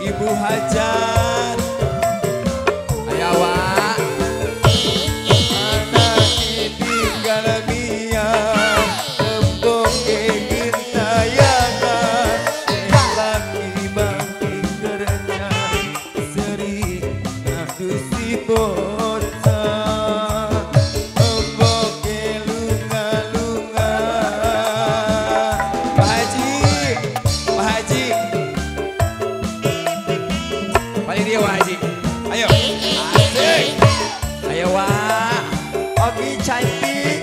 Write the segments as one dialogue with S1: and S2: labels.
S1: Ibu Hajat. Ayo Wak. Anak tinggal Mia, tembok gentayangan, laki bangkit kerja, seri nafsu si bocah, tembok lunga-lunga. Pak Haji, Pak Haji. Paling dia Wak Haji. Ayo. Asik. Ayo Wak. Oke cantik.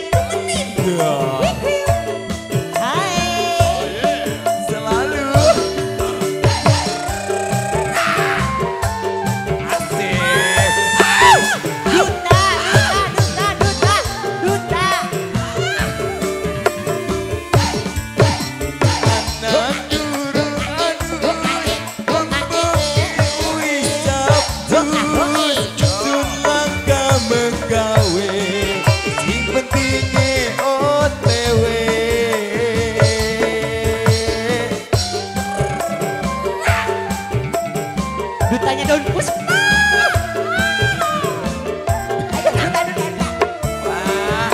S2: Hai.
S1: Selalu. Asik.
S2: Duta, duta, duta, duta, duta.
S1: Anak turun aduh, wis sabdus, sun langka menggawe, sing pentinge OTW.
S2: Dutanya daun puspa. Ayo duta, duta.
S1: Wah,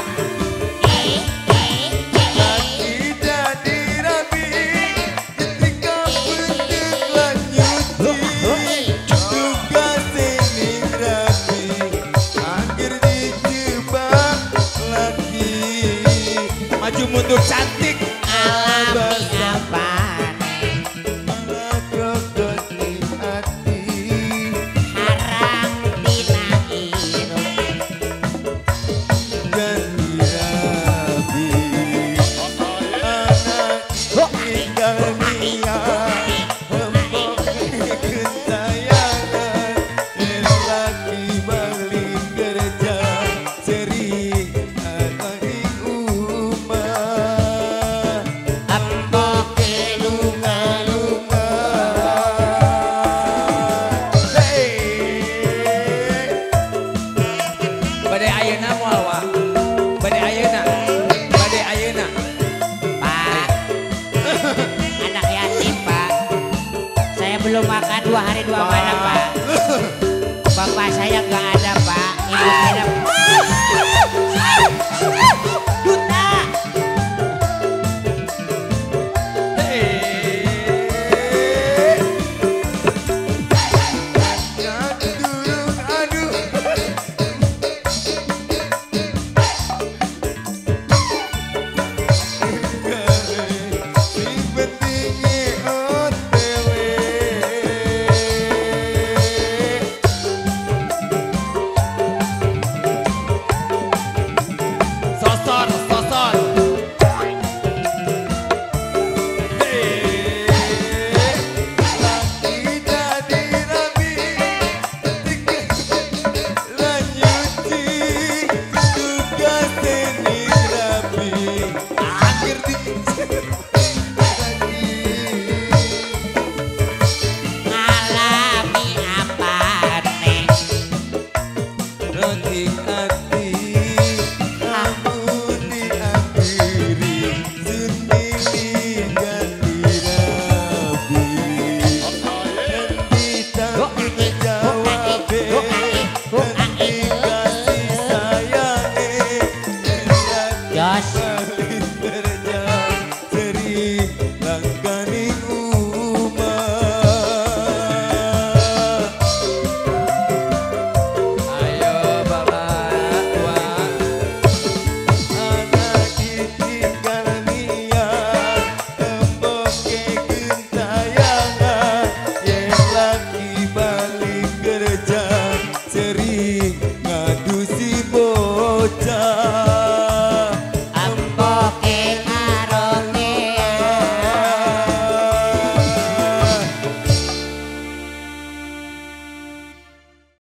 S1: lagi jadi rapi, ketika bentuk lanyuti, tugas ini rapi, akhir dijebak lagi, maju mundur cantik,
S2: Alami apa?
S1: malah krokodil hati.
S2: Harang tina irup.
S1: Ganti rapi, anak tinggal Mia, tembok gentayangan, laki balik kerja, seri anak di rumah, tembok lunga-lunga. Hey. Badai ayeuna moal Wak. Badai ayeuna. Badai ayeuna.
S2: Pak, anak yatim Pak. Saya belum makan 2 hari 2 malam Pak. Bapak saya gak